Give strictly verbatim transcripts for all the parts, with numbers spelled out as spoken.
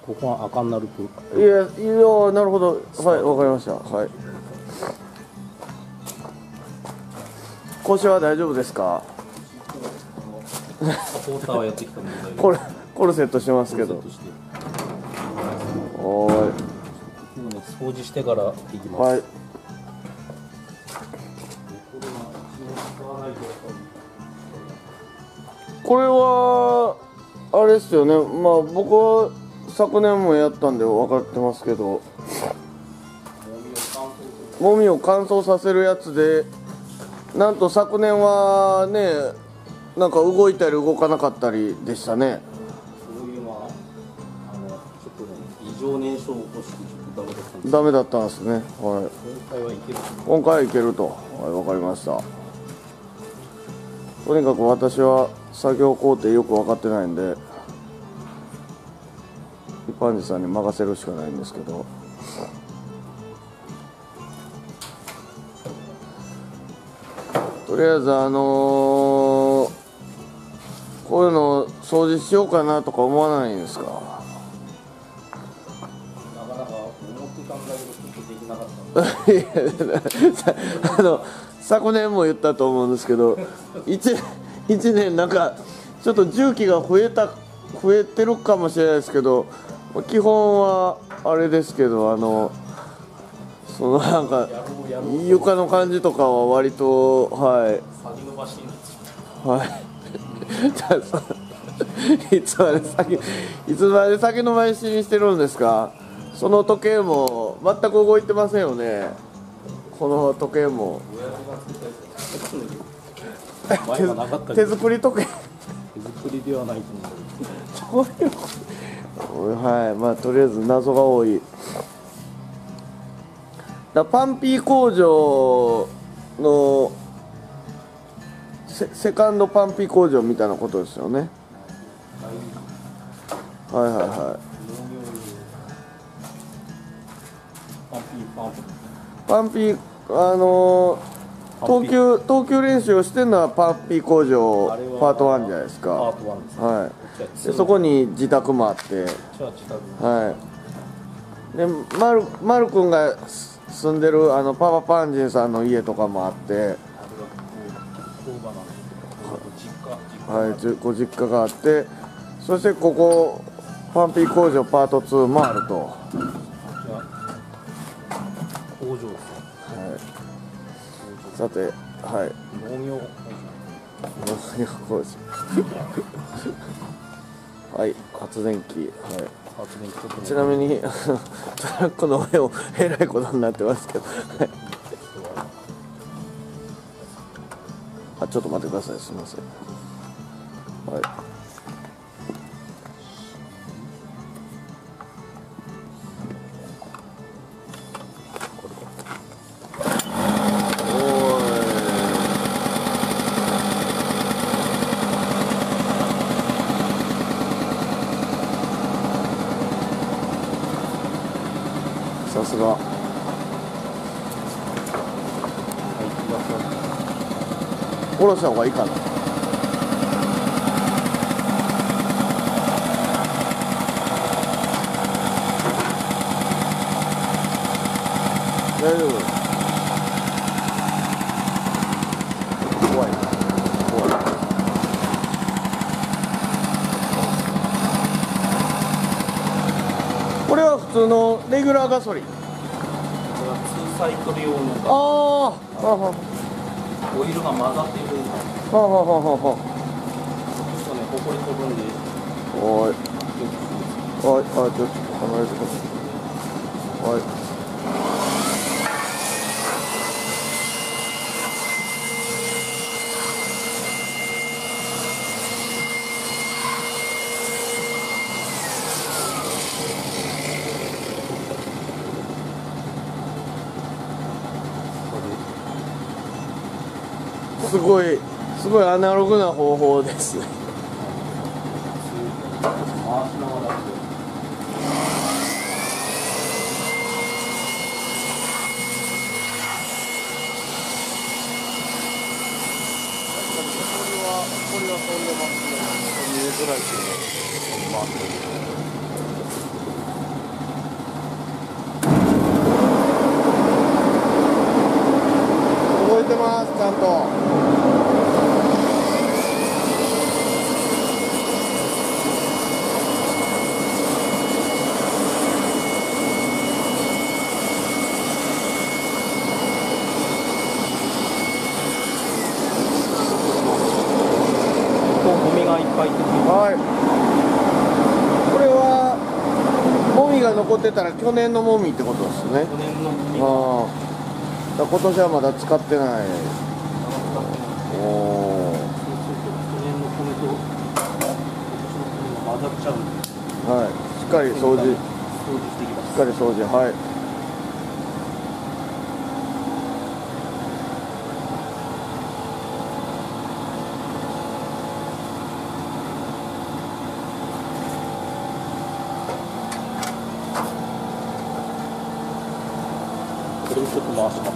ここは赤になると。 いや、いや、なるほど。はい、わかりました。はい。腰は大丈夫ですか？ サポーターはやってきたんで大丈夫。 コル、コルセットしてますけど。おーい。 掃除してから行きます。 はい。これはあれですよね。まあ僕は昨年もやったんで分かってますけど、もみを乾燥させるやつで、なんと昨年はね、なんか動いたり動かなかったりでしたね。 そういうのはあのちょっとね異常燃焼を起こしてちょっとダメだったんです。 ダメだったんですね。はい。 今回はいける。 今回はいけると。はい、分かりました。とにかく私は作業工程よく分かってないんで、一般人さんに任せるしかないんですけど。とりあえずあのー、こういうの掃除しようかなとか思わないんですか？ なかなか思ってたんだけどちょっとできなかった。 あの昨年も言ったと思うんですけど、一一年なんかちょっと重機が増えた増えてるかもしれないですけど、基本はあれですけど、あのそのなんか床の感じとかは割とはいはいいつまで先いつまで先の前しにしてるんですか？その時計も全く動いてませんよね。この時計も手作り時計。 手作りではないと思う。 はい、まあとりあえず謎が多い。だパンピー工場の セ, セカンドパンピー工場みたいなことですよね。はいはいはい。パンピーあのー、投球投球練習をしてるのはパンピー工場パートワンじゃないですか。 パートワンですね。 はい。でそこに自宅もあって、はい。でマルマル君が住んでるあのパパパンジンさんの家とかもあって、はい、ご実家があって、そしてここパンピー工場パートツーもあると。 工場ですね。 はい。さて、はい。 農業農業工事。はい、発電機。はい。 発電機ちょっとね。 ちなみにトラックの上をえらいことになってますけど。はい。あ、ちょっと待ってください。すみません。はい。さすが。下ろした方がいいかな。大丈夫。怖い。怖い。これは普通のレギュラーガソリン。 これはツーサイクル用の。 ああ、はは。 オイルが混ざっている。 ははははは。 ちょっとね、ほこり飛ぶんで。 はい。はい、はい、ちょっと離れてください。はい。すごい、すごいアナログな方法ですね。 回しながら。 これは飛んでますね。見えづらいけど、回ってる。 残ってたら去年のもみってことですね。 去年のもみああ、だから今年はまだ使ってない。おお。 そうすると去年の米と今年の米が混ざっちゃうんで、 はい、しっかり掃除、し掃除していきます。 っかり掃除、はい。 これをちょっと回します。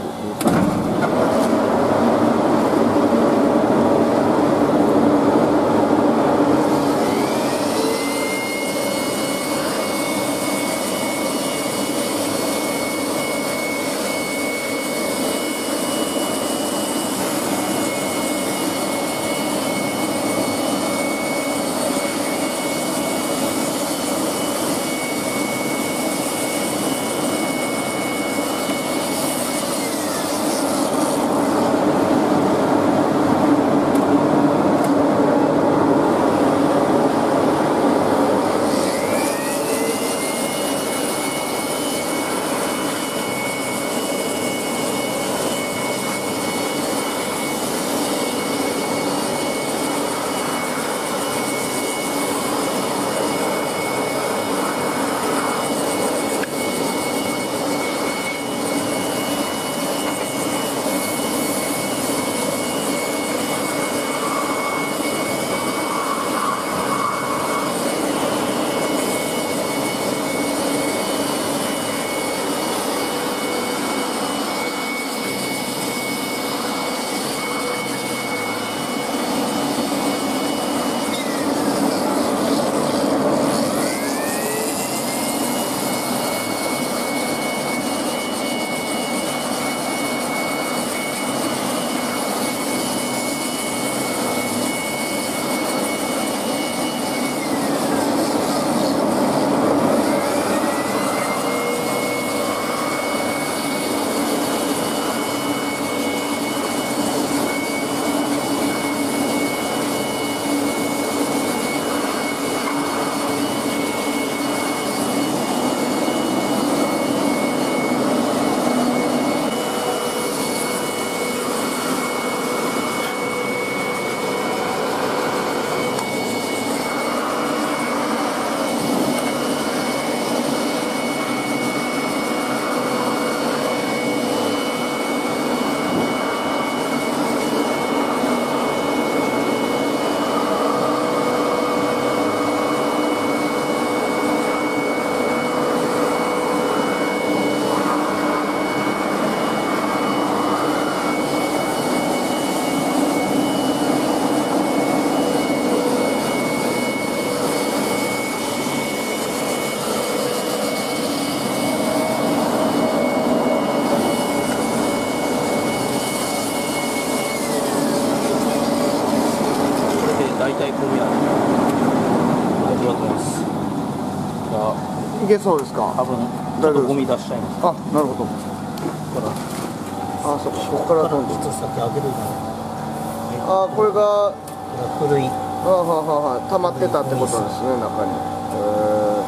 大体米は味わってます。じゃあいけそうですか。 多分ちょっとゴミ出しちゃいます。 あ、なるほど。 ここからあ、そっか、ここから飛んで。 ちょっと先開けといたあ、これが、 古い。 あははは、溜まってたってことですね、中に。へ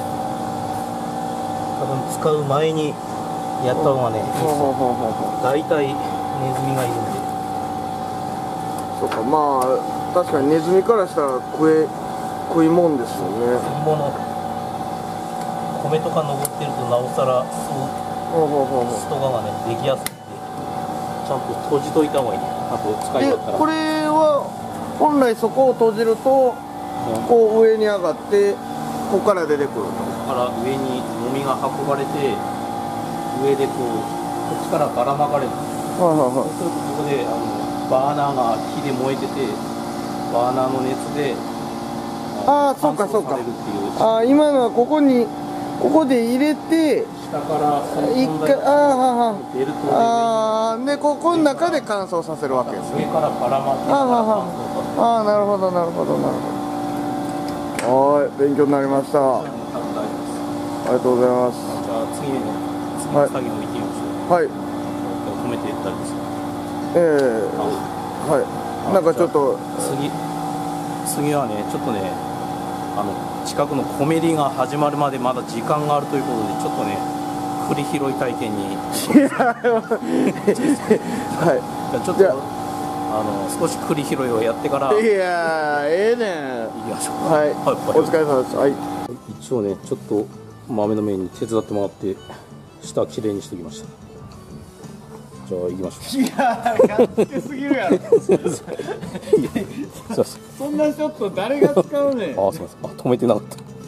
多分使う前にやった方がね、大体ネズミがいるんで。 そうか、まあ確かにネズミからしたら食え食いもんですよね。 食い物。米とか登ってるとなおさらそうストガがねできやすいんで、ちゃんと閉じといた方がいいね。あと使い終わったら。 これは本来そこを閉じると、こう上に上がってここから出てくると。 ここから上にもみが運ばれて、上でこうこっちからばらまかれる。 はいはいはい。 そうするとここであのバーナーが火で燃えてて、バーナーの熱でああ、そうかそうか。ああ、今のはここにここで入れて下から一回、ああベルトでああでここの中で乾燥させるわけですね。 上からばらまってああああ、なるほどなるほどなるほど。はい、勉強になりました。ありがとうございます。 じゃあ次の次の作業を見てみましょう。 はい。 止めてったりですか。 ええー、はい。なんかちょっと次次はねちょっとねああの近くのコメディが始まるまでまだ時間があるということで、ちょっとね栗拾い体験にはいちょっとあの少し栗拾いをやってからいやーええねん行きましょう。 はい、 はいお疲れ様です。はい、 一応ねちょっと豆の面に手伝ってもらって下きれいにしておきました。じゃあ行きましょう。 いやーやっつけすぎるやろすいません。 そんなショット誰が使うねんあ、すみません。あ、止めてなかった。